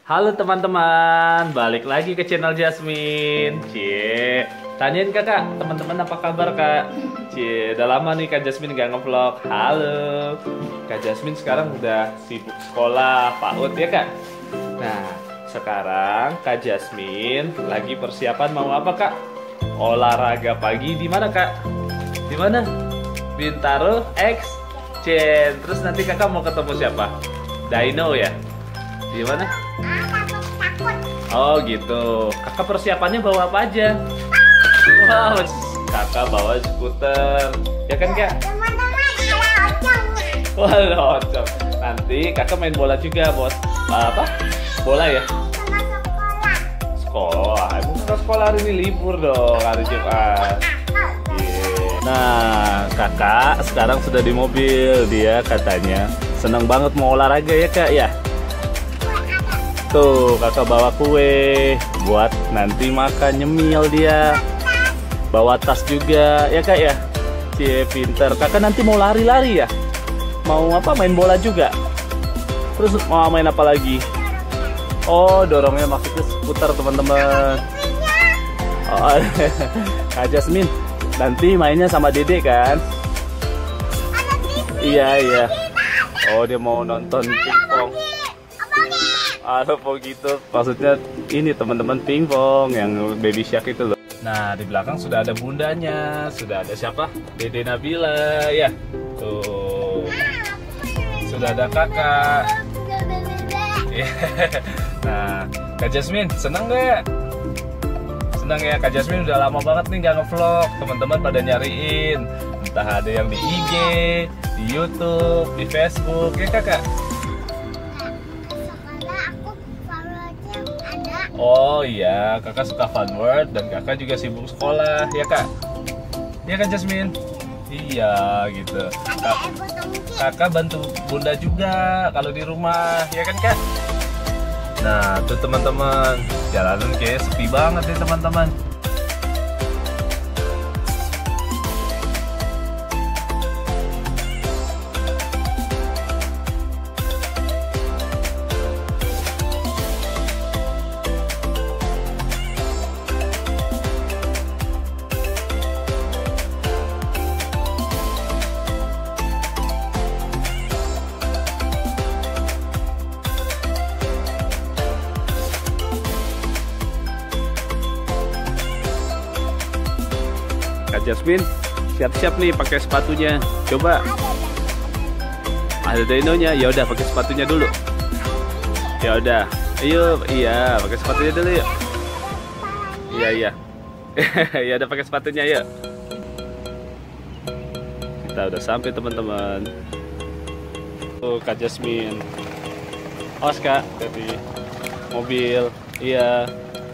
Halo teman-teman, balik lagi ke channel Jasmine. Cie, tanyain kakak, teman-teman apa kabar kak? Cie, udah lama nih Kak Jasmine gak ngevlog. Halo, Kak Jasmine sekarang udah sibuk sekolah PAUD ya kak? Nah, sekarang Kak Jasmine lagi persiapan mau apa kak? Olahraga pagi di mana kak? Di mana? Bintaro X Chen. Terus nanti kakak mau ketemu siapa? Dino ya? Di mana? Oh gitu. Kakak persiapannya bawa apa aja? Wow, kakak bawa skuter. Ya kan kak? Wah, ocong. Nanti kakak main bola juga, bos. Apa? Bola ya? Sekolah. Emang kakak sekolah hari ini libur dong, hari Jumat. Nah, kakak sekarang sudah di mobil. Dia katanya senang banget mau olahraga ya kak ya? Tuh, kakak bawa kue buat nanti makan nyemil dia. Bawa tas juga, ya kak ya? Cie, pinter. Kakak nanti mau lari-lari ya? Mau apa? Main bola juga? Terus mau main apa lagi? Oh, dorongnya maksudnya skuter teman-teman. Oh, Kak Jasmine, nanti mainnya sama Dede kan? Iya, iya. Oh, dia mau nonton pingpong. Apa gitu, maksudnya ini teman-teman pingpong yang Baby Shark itu loh. Nah, di belakang sudah ada bundanya, sudah ada siapa? Dede Nabila ya. Tuh. Sudah ada kakak. Nah, Kak Jasmine senang gak? Senang ya, Kak Jasmine udah lama banget nih gak ngevlog. Teman-teman pada nyariin, entah ada yang di IG, di YouTube, di Facebook, ya kakak? Oh iya, kakak suka fun word dan kakak juga sibuk sekolah, ya kak? Iya kan Jasmine? Iya gitu. Kakak bantu bunda juga kalau di rumah, ya kan kak? Nah tuh teman-teman, jalanan kayak sepi banget nih teman-teman. Kak Jasmine, siap-siap nih pakai sepatunya. Coba. Ada dinonya. Ya udah pakai sepatunya dulu. Ya udah. Ayo, iya, pakai sepatunya dulu yuk. Iya, iya. Ya udah pakai sepatunya yuk. Kita udah sampai teman-teman. Oh, Kak Jasmine. Awas Kak, dari mobil. Iya.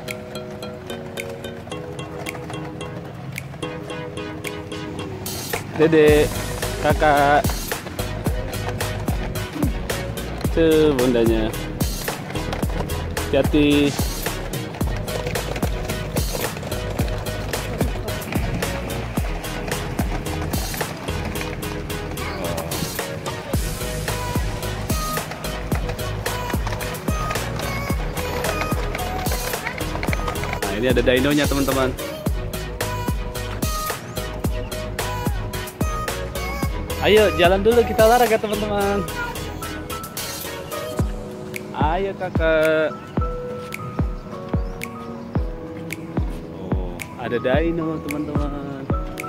Dede, kakak, tuh bundanya, hati-hati. Nah ini ada dinonya teman-teman. Ayo jalan dulu kita olahraga teman-teman. Ayo kakak. Oh, ada dino teman-teman.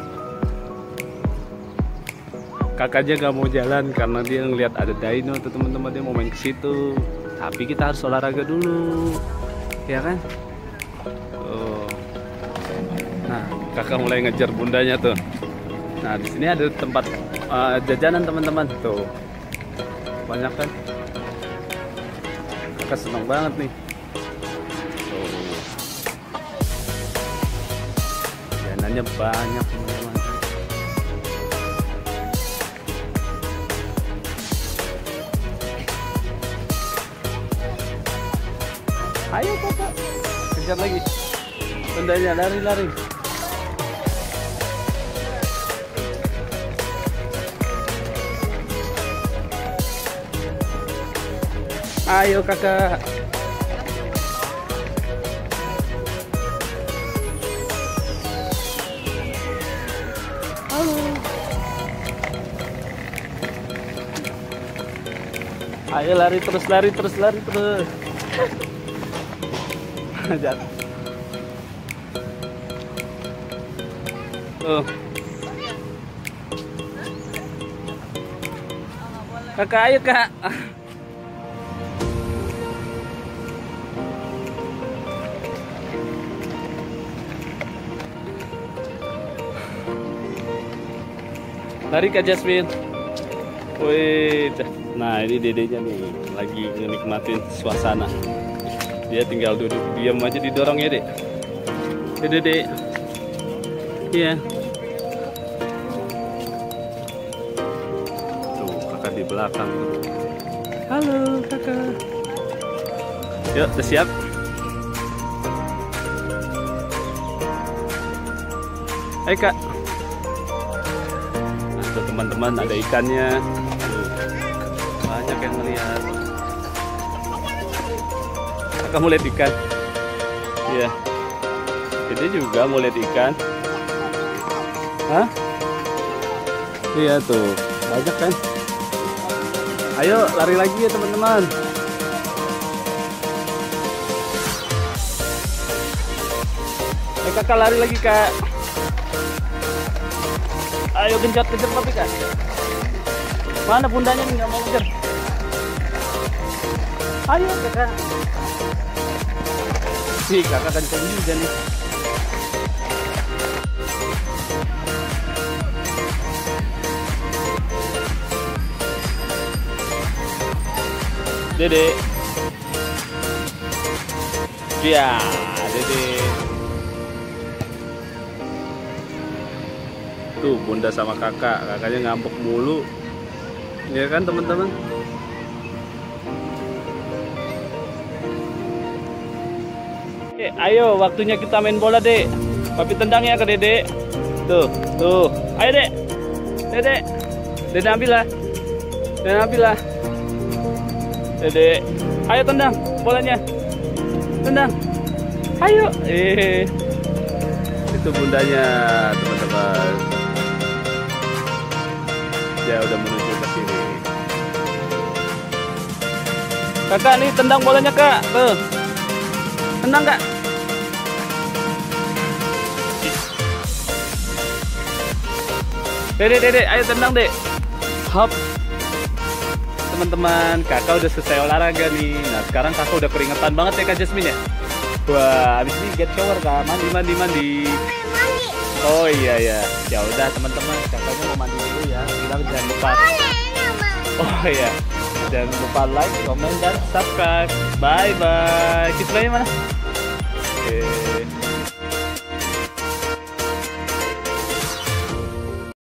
Kakaknya gak mau jalan karena dia ngeliat ada dino tuh teman-teman, dia mau main ke situ. Tapi kita harus olahraga dulu, ya kan? Oh. Nah, kakak mulai ngejar bundanya tuh. Nah, di sini ada tempat jajanan teman-teman tuh, banyak kan? Kakak senang banget nih. Tuh, jajanannya banyak teman-teman. Ayo kakak, kejar lagi. Bundanya lari-lari. Ayo kakak. Ayo lari terus, lari terus, lari terus. Jatuh. Tuh. Kakak, ayo kak. Lari Kak Jasmine. Wih, nah ini dedenya nih lagi nikmatin suasana. Dia tinggal duduk diam aja, didorong ya dek. Dek. Iya. Tuh kakak di belakang. Halo kakak. Yuk, udah siap? Hai kak. Tuh teman-teman, ada ikannya. Tuh, banyak yang melihat. Kakak mau lihat ikan? Iya. Jadi juga mau lihat ikan. Hah? Iya tuh, banyak kan? Ayo lari lagi ya teman-teman. Kakak lari lagi kak. Ayo genjot papi kak. Mana bundanya nih, nggak mau kejar. Ayo kakak. Nih kakak kenceng juga nih. Dede. Ya, Dede. Tuh bunda sama kakaknya ngambek mulu. Ya kan teman-teman? Oke, ayo waktunya kita main bola, Dek. Papi tendang ya ke Dede. Tuh. Ayo, Dek. Dede ambil lah. Dede, ayo tendang bolanya. Tendang. Ayo. Itu bundanya, teman-teman. Dia udah menuju ke sini. Kakak nih tendang bolanya kak. Tuh. Tendang kak. Dede, ayo tendang dek. Hop. Teman-teman, kakak udah selesai olahraga nih. Nah sekarang kakak udah keringetan banget ya kak Jasmine ya. Wah, abis ini get shower kak, mandi. Oh iya ya. Ya udah teman-teman, kakaknya mau mandi dulu ya. Bilang jangan lupa. Oh iya. Jangan lupa like, comment dan subscribe. Bye bye. Kisahnya mana?